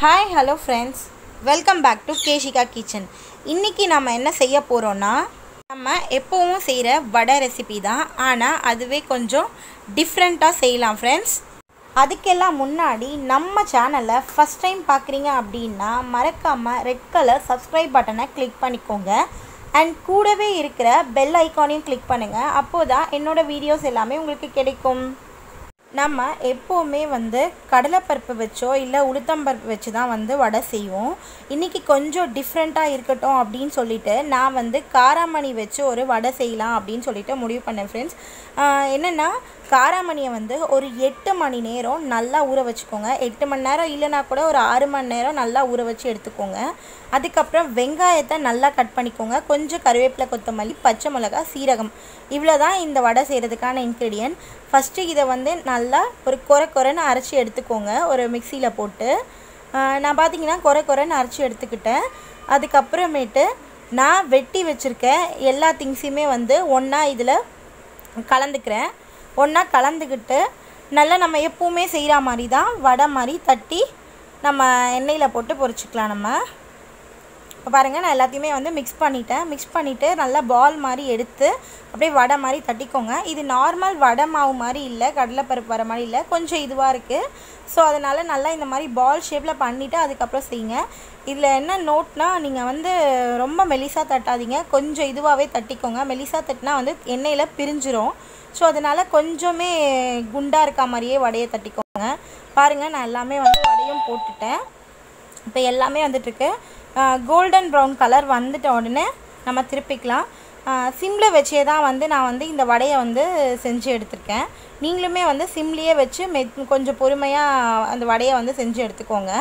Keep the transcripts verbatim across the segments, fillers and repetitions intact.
Hi hello friends, welcome back to Keshika kitchen. இன்றைக்கி நம்ம என்ன செய்ய போகிறோன்னா, நம்ம எப்போவும் செய்கிற வடை ரெசிபி தான். ஆனால் அதுவே கொஞ்சம் டிஃப்ரெண்ட்டாக செய்யலாம் ஃப்ரெண்ட்ஸ். அதுக்கெல்லாம் முன்னாடி நம்ம சேனலை ஃபஸ்ட் டைம் பார்க்குறீங்க அப்படின்னா மறக்காமல் ரெட் கலர் சப்ஸ்கிரைப் பட்டனை கிளிக் பண்ணிக்கோங்க. அண்ட் கூடவே இருக்கிற பெல் ஐக்கானையும் கிளிக் பண்ணுங்கள். அப்போது தான் என்னோடய வீடியோஸ் எல்லாமே உங்களுக்கு கிடைக்கும். நம்ம எப்போவுமே வந்து கடலைப்பருப்பு வச்சோ இல்லை உளுத்தம்பருப்பு வச்சு தான் வந்து வடை செய்வோம். இன்றைக்கி கொஞ்சம் டிஃப்ரெண்ட்டாக இருக்கட்டும் அப்படின்னு சொல்லிட்டு நான் வந்து காராமணி வச்சு ஒரு வடை செய்யலாம் அப்படின்னு சொல்லிட்டு முடிவு பண்ணேன் ஃப்ரெண்ட்ஸ். என்னென்னா, காராமணியை வந்து ஒரு எட்டு மணி நேரம் நல்லா ஊற வச்சுக்கோங்க. எட்டு மணி நேரம் இல்லைனா கூட ஒரு ஆறு மணி நேரம் நல்லா ஊற வச்சு எடுத்துக்கோங்க. அதுக்கப்புறம் வெங்காயத்தை நல்லா கட் பண்ணிக்கோங்க. கொஞ்சம் கருவேப்பிலை, கொத்தமல்லி, பச்சை மிளகாய், சீரகம், இவ்வளோ தான் இந்த வடை செய்கிறதுக்கான இன்க்ரீடியன்ட். ஃபஸ்ட்டு இதை வந்து நல்லா ஒரு கொரை கொரைன்னு அரைச்சி எடுத்துக்கோங்க ஒரு மிக்சியில் போட்டு. நான் பார்த்திங்கன்னா கொரை கொரைன்னு அரைச்சி எடுத்துக்கிட்டேன். அதுக்கப்புறமேட்டு நான் வெட்டி வச்சுருக்க எல்லா திங்ஸையுமே வந்து ஒன்றா இதில் கலந்துக்கிறேன். ஒன்றா கலந்துக்கிட்டு நல்லா நம்ம எப்போவுமே செய்கிற மாதிரி தான் வடை மாதிரி தட்டி நம்ம எண்ணெயில் போட்டு பொரிச்சிக்கலாம். நம்ம இப்போ பாருங்கள், நான் எல்லாத்தையுமே வந்து மிக்ஸ் பண்ணிட்டேன். மிக்ஸ் பண்ணிவிட்டு நல்லா பால் மாதிரி எடுத்து அப்படியே வடை மாதிரி தட்டிக்கோங்க. இது நார்மல் வடை மாவு மாதிரி இல்லை, கடலைப்பருப்பு வர மாதிரி இல்லை, கொஞ்சம் இதுவாக இருக்குது. ஸோ அதனால் நல்லா இந்த மாதிரி பால் ஷேப்பில் பண்ணிவிட்டு அதுக்கப்புறம் செய்யுங்க. இதில் என்ன நோட்னா, நீங்கள் வந்து ரொம்ப மெலிசாக தட்டாதீங்க, கொஞ்சம் இதுவாகவே தட்டிக்கோங்க. மெலிசாக தட்டினா வந்து எண்ணெயில் பிரிஞ்சிரும். ஸோ அதனால் கொஞ்சமே குண்டாக இருக்க மாதிரியே வடையை தட்டிக்கோங்க. பாருங்கள், நான் எல்லாமே வந்து வடையும் போட்டுட்டேன். இப்போ எல்லாமே வந்துட்டுருக்கு. கோல்டன் ப்ரௌன் கலர் வந்துட்ட உடனே நம்ம திருப்பிக்கலாம். சிம்மில் வச்சே தான் வந்து நான் வந்து இந்த வடையை வந்து செஞ்சு எடுத்திருக்கேன். நீங்களுமே வந்து சிம்லேயே வச்சு மெ கொஞ்சம் பொறுமையாக அந்த வடையை வந்து செஞ்சு எடுத்துக்கோங்க.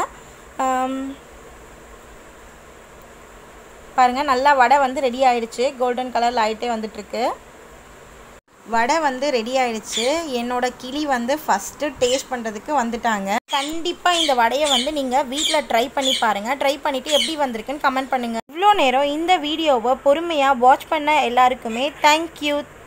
பாருங்கள், நல்லா வடை வந்து ரெடி ஆகிடுச்சு. கோல்டன் கலரில் ஆகிட்டே வந்துட்டுருக்கு. வடை வந்து ரெடி ஆகிடுச்சு. என்னோடய கிளி வந்து ஃபஸ்ட்டு டேஸ்ட் பண்ணுறதுக்கு வந்துட்டாங்க. கண்டிப்பாக இந்த வடையை வந்து நீங்கள் வீட்டில் ட்ரை பண்ணி பாருங்கள். ட்ரை பண்ணிவிட்டு எப்படி வந்திருக்குன்னு கமெண்ட் பண்ணுங்கள். இவ்வளோ நேரம் இந்த வீடியோவை பொறுமையாக வாட்ச் பண்ண எல்லாருக்குமே தேங்க்யூ.